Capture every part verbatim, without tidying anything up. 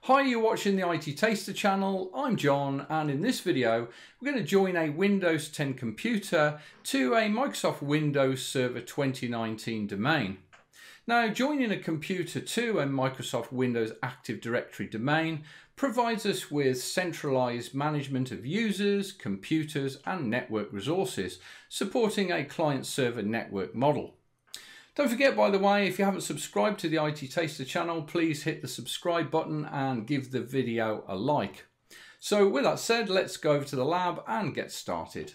Hi, you're watching the I T Taster channel. I'm John, and in this video we're going to join a Windows ten computer to a Microsoft Windows Server twenty nineteen domain. Now, joining a computer to a Microsoft Windows Active Directory domain provides us with centralized management of users, computers and network resources, supporting a client-server network model. Don't forget, by the way, if you haven't subscribed to the I T Taster channel, please hit the subscribe button and give the video a like. So with that said, let's go over to the lab and get started.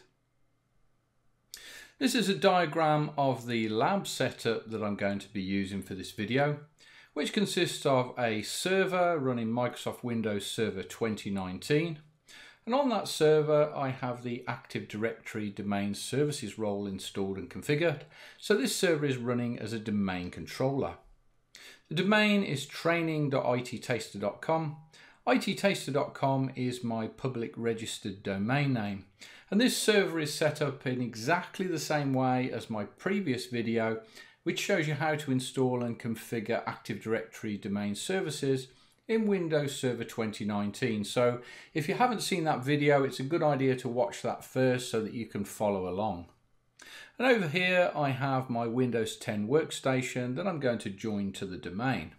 This is a diagram of the lab setup that I'm going to be using for this video, which consists of a server running Microsoft Windows Server twenty nineteen. And on that server, I have the Active Directory Domain Services role installed and configured. So this server is running as a domain controller. The domain is training dot I T taster dot com. I T taster dot com is my public registered domain name. And this server is set up in exactly the same way as my previous video, which shows you how to install and configure Active Directory Domain Services in Windows Server twenty nineteen. So if you haven't seen that video, it's a good idea to watch that first so that you can follow along. And over here I have my Windows ten workstation that I'm going to join to the domain.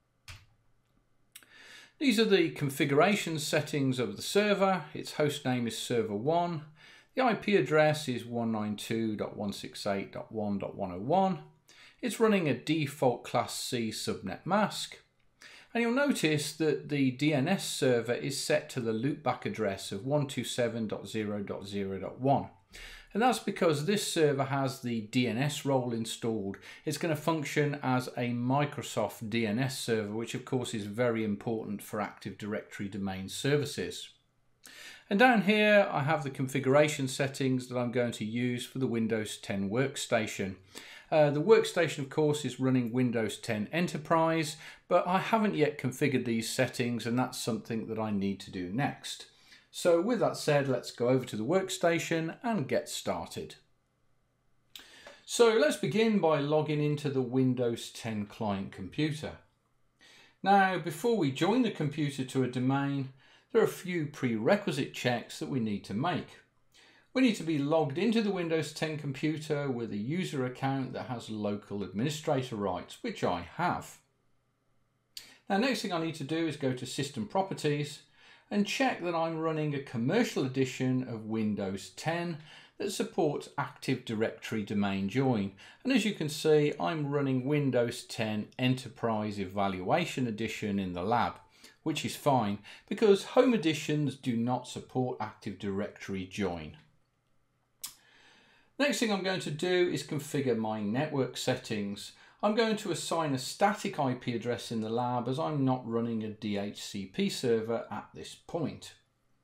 These are the configuration settings of the server. Its host name is server one. The I P address is one ninety-two dot one sixty-eight dot one dot one oh one. It's running a default Class C subnet mask. And you'll notice that the D N S server is set to the loopback address of one twenty-seven dot zero dot zero dot one. And that's because this server has the D N S role installed. It's going to function as a Microsoft D N S server, which of course is very important for Active Directory domain services. And down here I have the configuration settings that I'm going to use for the Windows ten workstation. Uh, the workstation, of course, is running Windows ten Enterprise, but I haven't yet configured these settings, and that's something that I need to do next. So with that said, let's go over to the workstation and get started. So let's begin by logging into the Windows ten client computer. Now, before we join the computer to a domain, there are a few prerequisite checks that we need to make. We need to be logged into the Windows ten computer with a user account that has local administrator rights, which I have. Now, next thing I need to do is go to System Properties and check that I'm running a commercial edition of Windows ten that supports Active Directory Domain Join. And as you can see, I'm running Windows ten Enterprise Evaluation Edition in the lab, which is fine because home editions do not support Active Directory Join. Next thing I'm going to do is configure my network settings. I'm going to assign a static I P address in the lab as I'm not running a D H C P server at this point.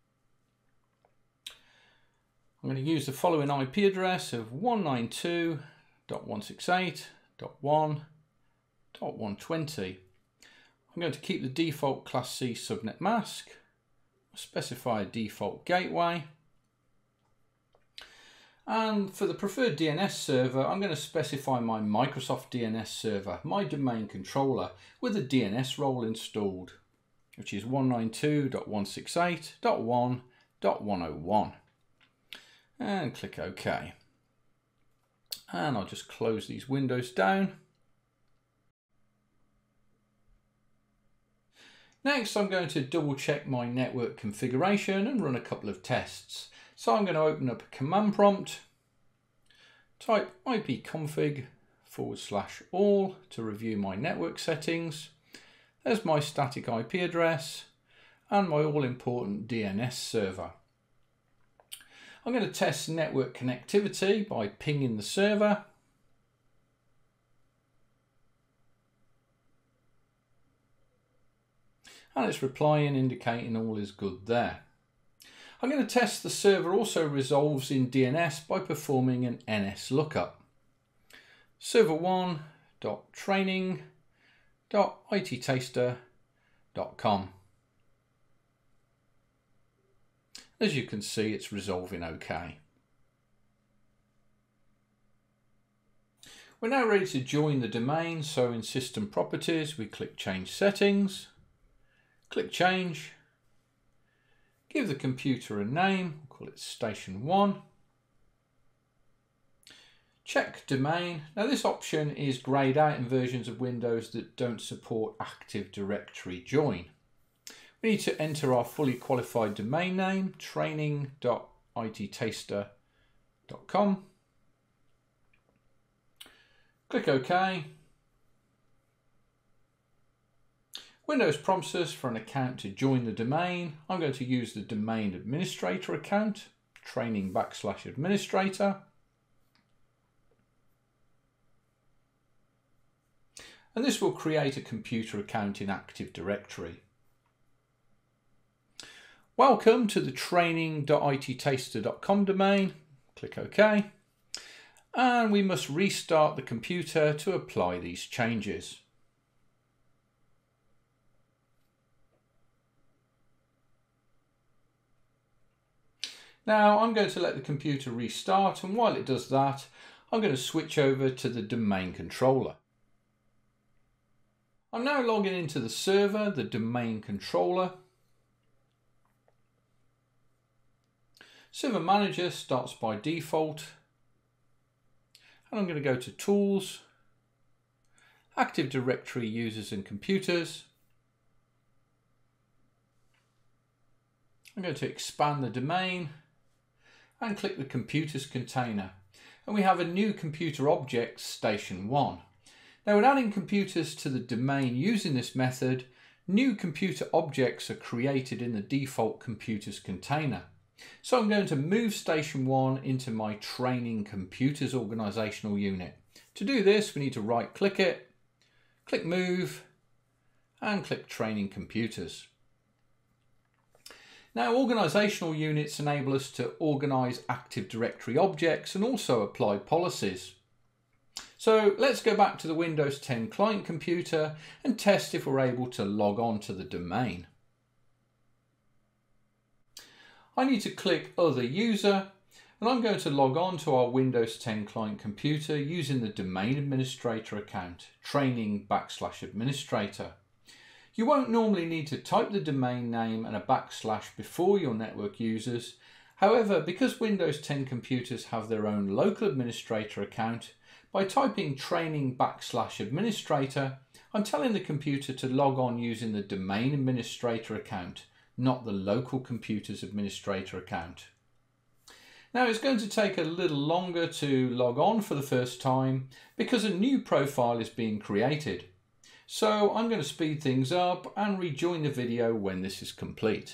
I'm going to use the following I P address of one ninety-two dot one sixty-eight dot one dot one twenty. I'm going to keep the default Class C subnet mask, specify a default gateway. And for the preferred D N S server, I'm going to specify my Microsoft D N S server, my domain controller, with a D N S role installed, which is one ninety-two dot one sixty-eight dot one dot one oh one. And click OK. And I'll just close these windows down. Next, I'm going to double check my network configuration and run a couple of tests. So I'm going to open up a command prompt, type ipconfig forward slash all to review my network settings. There's my static I P address and my all-important D N S server. I'm going to test network connectivity by pinging the server. And it's replying, indicating all is good there. I'm going to test the server also resolves in D N S by performing an N S lookup. server one dot training dot I T taster dot com. As you can see, it's resolving OK. We're now ready to join the domain, so in System Properties we click Change Settings, Click Change. Give the computer a name, we'll call it Station one. Check Domain. Now this option is greyed out in versions of Windows that don't support Active Directory join. We need to enter our fully qualified domain name, training dot ittaster dot com. Click OK. Windows prompts us for an account to join the domain. I'm going to use the domain administrator account, training backslash administrator. And this will create a computer account in Active Directory. Welcome to the training dot ittaster dot com domain. Click OK. And we must restart the computer to apply these changes. Now I'm going to let the computer restart, and while it does that, I'm going to switch over to the domain controller. I'm now logging into the server, the domain controller. Server Manager starts by default. And I'm going to go to Tools, Active Directory Users and Computers. I'm going to expand the domain and click the Computers container. And we have a new computer object, Station one. Now, when adding computers to the domain using this method, new computer objects are created in the default computers container. So I'm going to move Station one into my Training Computers organizational unit. To do this, we need to right click it, click Move, and click Training Computers. Now, organizational units enable us to organize Active Directory objects and also apply policies. So let's go back to the Windows ten client computer and test if we're able to log on to the domain. I need to click Other User, and I'm going to log on to our Windows ten client computer using the domain administrator account, training backslash administrator. You won't normally need to type the domain name and a backslash before your network users. However, because Windows ten computers have their own local administrator account, by typing training backslash administrator, I'm telling the computer to log on using the domain administrator account, not the local computer's administrator account. Now it's going to take a little longer to log on for the first time because a new profile is being created. So I'm going to speed things up and rejoin the video when this is complete.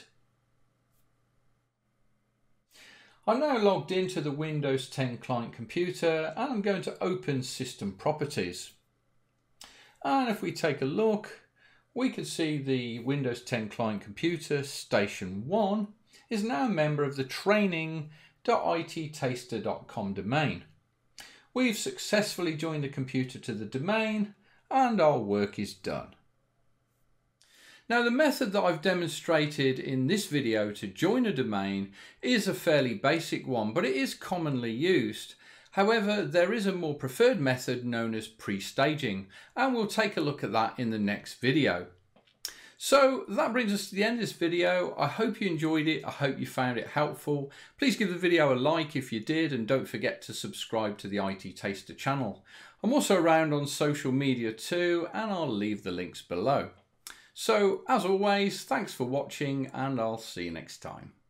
I'm now logged into the Windows ten client computer and I'm going to open System Properties. And if we take a look, we can see the Windows ten client computer, Station one, is now a member of the training dot ittaster dot com domain. We've successfully joined the computer to the domain and our work is done. Now, the method that I've demonstrated in this video to join a domain is a fairly basic one, but it is commonly used. However, there is a more preferred method known as pre-staging, and we'll take a look at that in the next video. So that brings us to the end of this video. I hope you enjoyed it. I hope you found it helpful. Please give the video a like if you did, and don't forget to subscribe to the ittaster channel. I'm also around on social media too, and I'll leave the links below. So as always, thanks for watching, and I'll see you next time.